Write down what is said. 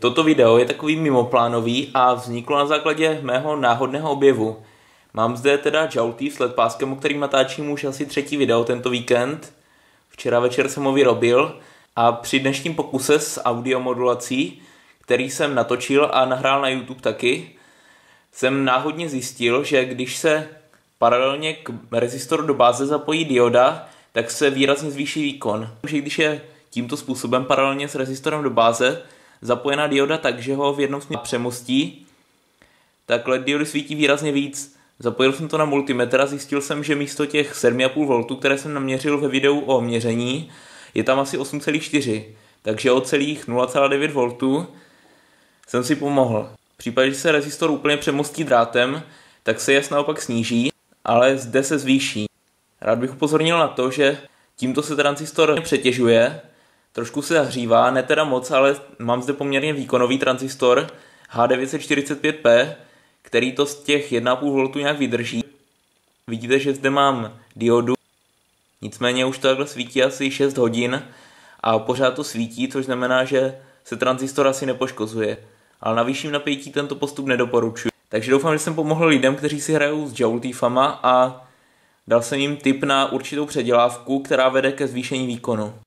Toto video je takový mimoplánový a vzniklo na základě mého náhodného objevu. Mám zde teda Joulty s ledpáskem, o kterým natáčím už asi 3. video tento víkend. Včera večer jsem ho vyrobil a při dnešním pokuse s audiomodulací, který jsem natočil a nahrál na YouTube taky, jsem náhodně zjistil, že když se paralelně k rezistoru do báze zapojí dioda, tak se výrazně zvýší výkon. Že když je tímto způsobem paralelně s rezistorem do báze zapojená dioda tak, že ho v jednom směru přemostí, tak LED diody svítí výrazně víc. Zapojil jsem to na multimetr a zjistil jsem, že místo těch 7,5 V, které jsem naměřil ve videu o měření, je tam asi 8,4. Takže o celých 0,9 V jsem si pomohl. V případě, že se rezistor úplně přemostí drátem, tak se jas naopak sníží, ale zde se zvýší. Rád bych upozornil na to, že tímto se tranzistor přetěžuje, trošku se zahřívá, ne teda moc, ale mám zde poměrně výkonový tranzistor H945P, který to z těch 1,5 V nějak vydrží. Vidíte, že zde mám diodu, nicméně už to takhle svítí asi 6 hodin a pořád to svítí, což znamená, že se tranzistor asi nepoškozuje. Ale na vyšším napětí tento postup nedoporučuji. Takže doufám, že jsem pomohl lidem, kteří si hrajou s Joultyfama a dal jsem jim tip na určitou předělávku, která vede ke zvýšení výkonu.